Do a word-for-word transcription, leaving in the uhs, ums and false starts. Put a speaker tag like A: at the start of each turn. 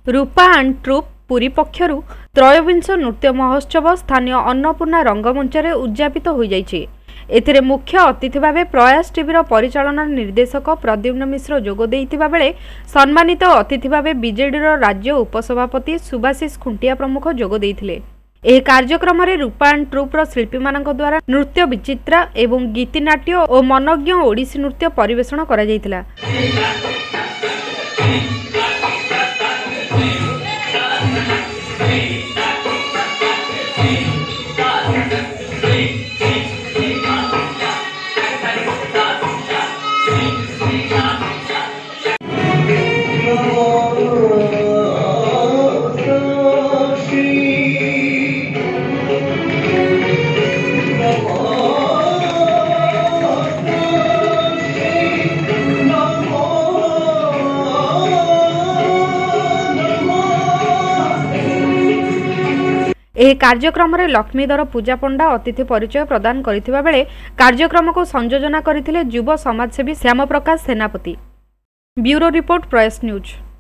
A: Rupa and troupe Puri पक्षरु त्रयोविंश नृत्य महोत्सव स्थानीय अन्नपूर्णा रंगमंच रे उद्यापित हो जाइछि। एथिरे मुख्य अतिथि भावे प्रयास टीवी परिचालन निर्देशक प्रद्युम्न मिश्र जोग देइथिबा बेले सम्मानित अतिथि भावे बीजेडी राज्य उपसभापति सुभाषिष खुंटिया प्रमुख जोग देइथिले। एह कार्यक्रम रे रूपा एंड ट्रुप शिल्पी मानक द्वारा नृत्य विचित्रा एवं गीतिनाट्य और मनोज्ञ ओडिसी नृत्य परिवेषण करा जाइथिला। एह कार्यक्रम रे लक्ष्मीधर पूजा पंडा अतिथि परिचय प्रदान करथिबा बेले कार्यक्रम को संयोजना करथिले युवा समाजसेवी Shyam Prakash Senapati. Bureau report Prayas news.